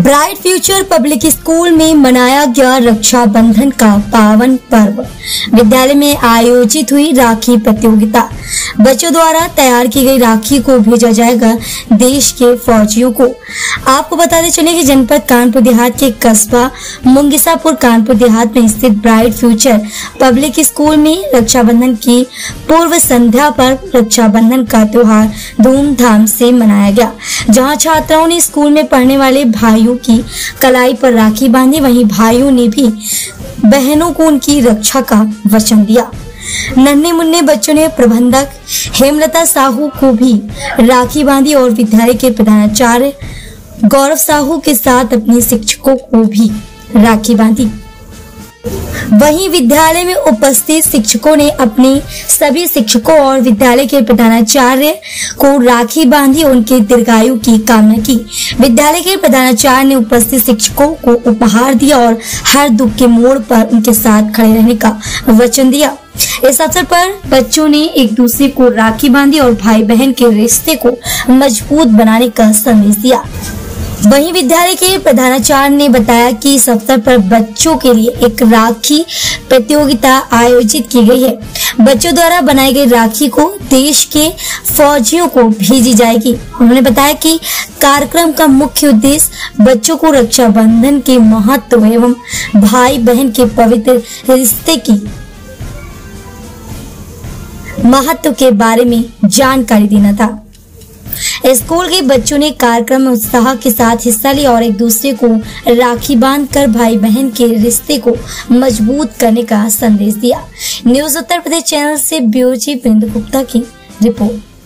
Bright future public school में मनाया गया रक्षाबंधन का पावन पर्व। विद्यालय में आयोजित हुई राखी प्रतियोगिता। बच्चों द्वारा तैयार की गई राखी को भेजा जाएगा देश के फौजियों को। आपको बताते चले कि जनपद कानपुर देहात के कस्बा मुंगिसापुर कानपुर देहात में स्थित ब्राइट फ्यूचर पब्लिक स्कूल में रक्षाबंधन की पूर्व संध्या पर रक्षाबंधन का त्योहार धूमधाम से मनाया गया, जहां छात्राओं ने स्कूल में पढ़ने वाले भाइयों की कलाई पर राखी बांधी, वहीं भाइयों ने भी बहनों को उनकी रक्षा का वचन दिया। नन्हे मुन्ने बच्चों ने प्रबंधक हेमलता साहू को भी राखी बांधी और विद्यालय के प्रधानाचार्य गौरव साहू के साथ अपने शिक्षकों को भी राखी बांधी। वहीं विद्यालय में उपस्थित शिक्षकों ने अपने सभी शिक्षकों और विद्यालय के प्रधानाचार्य को राखी बांधी और उनके दीर्घायु की कामना की। विद्यालय के प्रधानाचार्य ने उपस्थित शिक्षकों को उपहार दिया और हर दुख के मोड़ पर उनके साथ खड़े रहने का वचन दिया। इस अवसर पर बच्चों ने एक दूसरे को राखी बांधी और भाई बहन के रिश्ते को मजबूत बनाने का संदेश दिया। वहीं विद्यालय के प्रधानाचार्य ने बताया कि इस अवसर पर बच्चों के लिए एक राखी प्रतियोगिता आयोजित की गई है। बच्चों द्वारा बनाई गई राखी को देश के फौजियों को भेजी जाएगी। उन्होंने बताया कि कार्यक्रम का मुख्य उद्देश्य बच्चों को रक्षाबंधन के महत्व एवं भाई बहन के पवित्र रिश्ते की महत्व के बारे में जानकारी देना था। स्कूल के बच्चों ने कार्यक्रम में उत्साह के साथ हिस्सा लिया और एक दूसरे को राखी बांधकर भाई बहन के रिश्ते को मजबूत करने का संदेश दिया। न्यूज़ उत्तर प्रदेश चैनल से ब्यूरो चीफ बिंदु गुप्ता की रिपोर्ट।